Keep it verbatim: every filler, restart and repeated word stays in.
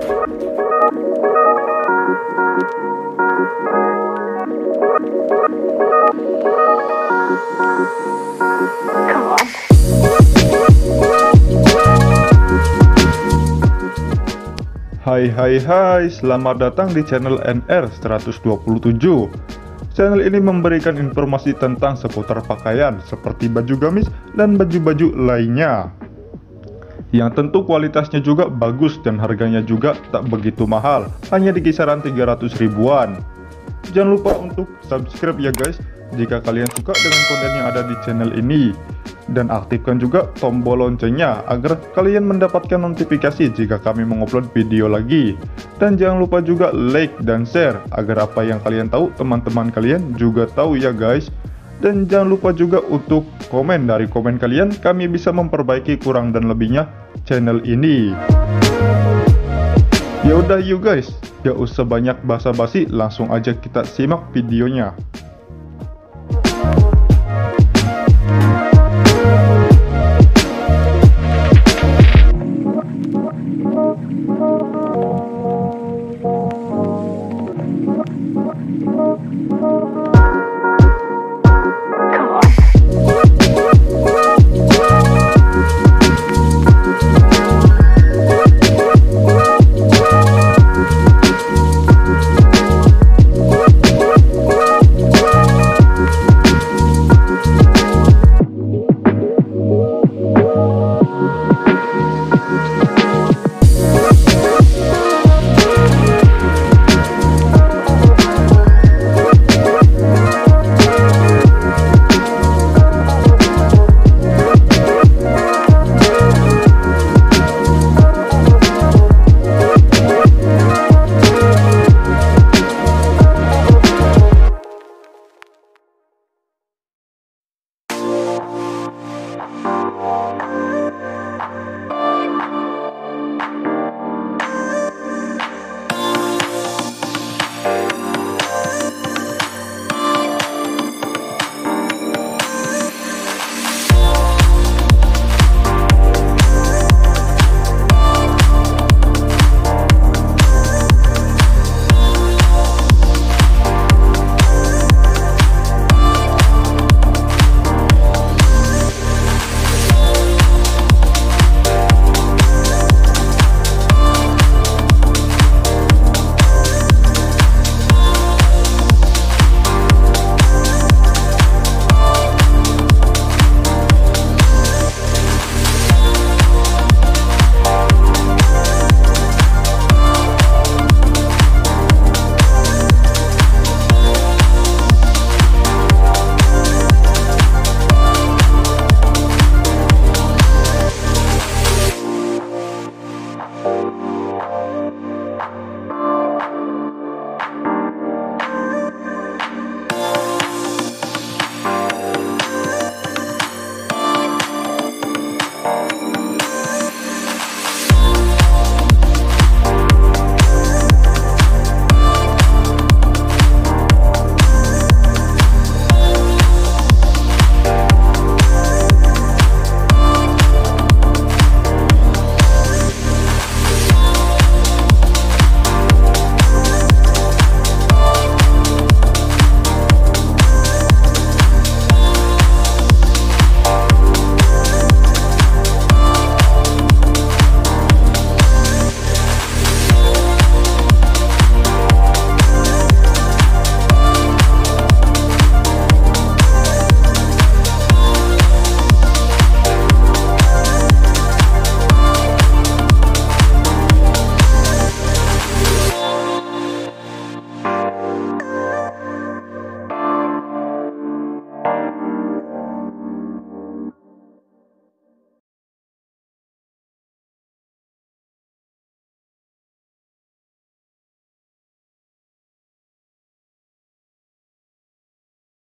Hai hai hai, selamat datang di channel N R seratus dua puluh tujuh. Channel ini memberikan informasi tentang seputar pakaian seperti baju gamis dan baju-baju lainnya, yang tentu kualitasnya juga bagus dan harganya juga tak begitu mahal, hanya di kisaran tiga ratus ribuan. Jangan lupa untuk subscribe ya guys jika kalian suka dengan konten yang ada di channel ini, dan aktifkan juga tombol loncengnya agar kalian mendapatkan notifikasi jika kami mengupload video lagi. Dan jangan lupa juga like dan share agar apa yang kalian tahu teman-teman kalian juga tahu ya guys. Dan jangan lupa juga untuk komen, dari komen kalian kami bisa memperbaiki kurang dan lebihnya channel ini. Ya udah yuk guys, gak usah banyak basa-basi, langsung aja kita simak videonya.